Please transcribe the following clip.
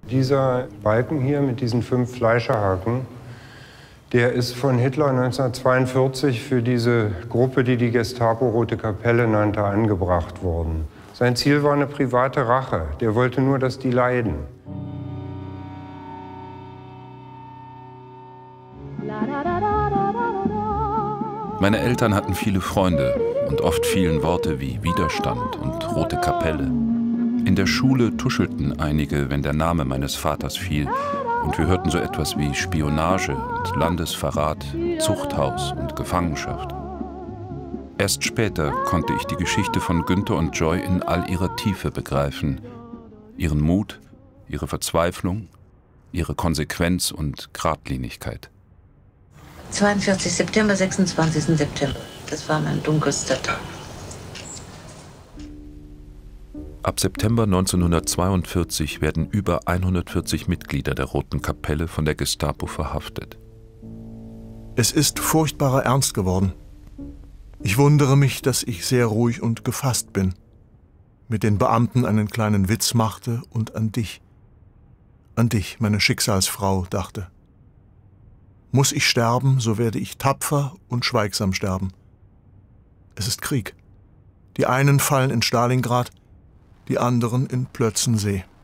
Dieser Balken hier mit diesen 5 Fleischerhaken, der ist von Hitler 1942 für diese Gruppe, die die Gestapo Rote Kapelle nannte, angebracht worden. Sein Ziel war eine private Rache. Der wollte nur, dass die leiden. Meine Eltern hatten viele Freunde und oft fielen Worte wie Widerstand und Rote Kapelle. In der Schule tuschelten einige, wenn der Name meines Vaters fiel, und wir hörten so etwas wie Spionage und Landesverrat, Zuchthaus und Gefangenschaft. Erst später konnte ich die Geschichte von Günther und Joy in all ihrer Tiefe begreifen. Ihren Mut, ihre Verzweiflung, ihre Konsequenz und Gradlinigkeit. 42. September, 26. September. Das war mein dunkelster Tag. Ab September 1942 werden über 140 Mitglieder der Roten Kapelle von der Gestapo verhaftet. Es ist furchtbarer Ernst geworden. Ich wundere mich, dass ich sehr ruhig und gefasst bin, mit den Beamten einen kleinen Witz machte und an dich, meine Schicksalsfrau, dachte. Muss ich sterben, so werde ich tapfer und schweigsam sterben. Es ist Krieg. Die einen fallen in Stalingrad, die anderen in Plötzensee.